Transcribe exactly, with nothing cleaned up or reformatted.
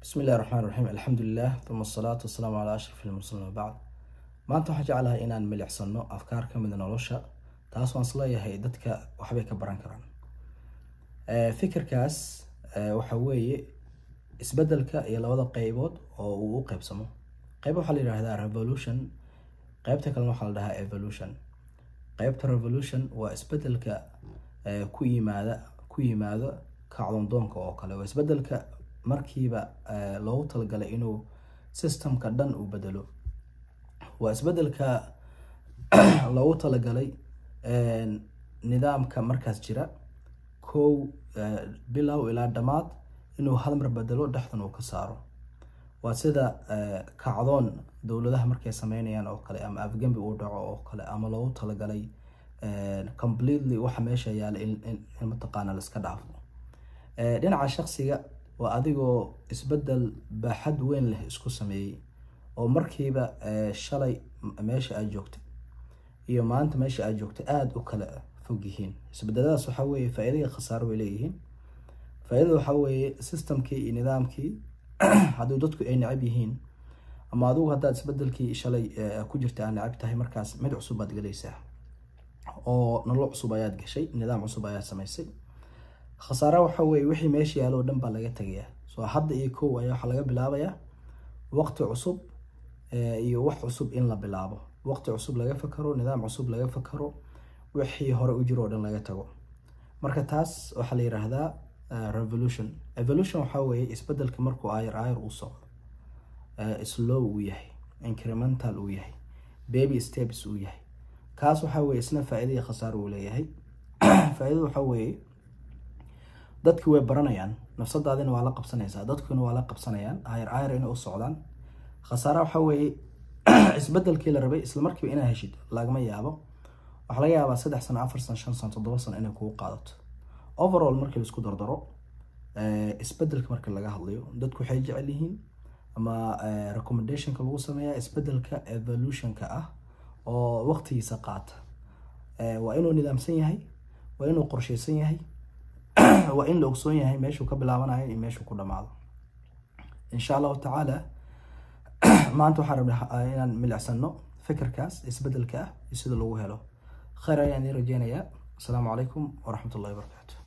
بسم الله الرحمن الرحيم الحمد لله ثم الصلاة والسلام على أشرف المرسلين وبعد maanta waxaan jeclahay inaan milicsano afkaar ka mid ah nolosha taas waan isleeyahay dadka waxbay ka baran karaan ee fikirkaas waxa weeye isbedelka iyo labada qaybood oo uu u qaybsamo qayb waxa la yiraahdaa revolution qaybta kale waxa la dhahaa evolution qaybta revolution waa isbedelka ku yimaada ku yimaado kacdoon doonka oo kale waa isbedelka markiiba loogu talagalay inuu systemka dhan u bedelo waa isbedelka loogu talagalay nidaamka markaas jira kow bilow ilaa dhamaad inuu hal mar bedelo dhaxdan uu ka saaro waa sida kacdoon dawladaha markay sameynayaan oo kale ama afgambi uu dhaco oo kale ama loogu talagalay completely waxa meesha yaala in mataqaana la iska dhaafo dhinaca shakhsiga waa adigoo isbedel baaxad weyn leh isku sameeyay oo markiiba shalay meesha aad joogtay iyo maanta meesha aad joogtay aad u kala fog yihiin isbedeladaas waxa weeye faa'iido iyo khasaaro way leeyihiin faa'iidada waxa weeye systemkii iyo nidaamkii haddii dadku ay necab yihiin ama adigu haddaad isbedelkii shalay ku jirtay aan necab tahay markaas mid cusub aad galaysaa oo nolol cusub ayaad gashay nidaam cusub ayaad samaysay khasaaro waxa weeye wixii meesha yaalo dhan baa laga tagayaa soo hadda iyo kow ayaa waxa laga bilaabayaa waqti cusub iyo wax cusub in la bilaabo waqti cusub laga fakaro nidaam cusub laga fakaro wixii hore u jiro dhan laga tago marka taas waxa la yiraahdaa revolution evolution waxa weeye isbedelka markuu ayar ayar u socdo slow uu yahay incremental uu yahay baby steps uu yahay kaas waxa weeye isna faa'iido iyo khasaaro uu leeyahay faa'iido waxa weeye dadku way baranayaan nafsadaadina waa la qabsanaysaa dadkuna waa la qabsanayaan ayar ayar inay u socdaan khasaaro waxa weeye isbedelkii la rabay isla markiiba inaad heshid lagama yaabo waxa laga yaabaa saddex sano afar sano shan sano toddoba sano inay kugu qaadato overall markii la isku dardaro isbedelka markii laga hadlayo dadku waxay jecel yihiin ama recommendationka lagu sameeyaa isbedelka evolutionka ah oo waqtigiisa qaata waa inuu nidaamsan yahay waa inuu qorsheysan yahay waa in la ogsoon yahay meeshuu ka bilaabanayo iyo meeshuu ku dhamaado insha Allah ta'ala maanta waxaan rabnaa inaan milicsano fikirkaas isbedelka ah sida lagu helo khayr ayaan idin rajeynayaa. Assalaamu calaykum wa rahmatullahi wa barakatuh.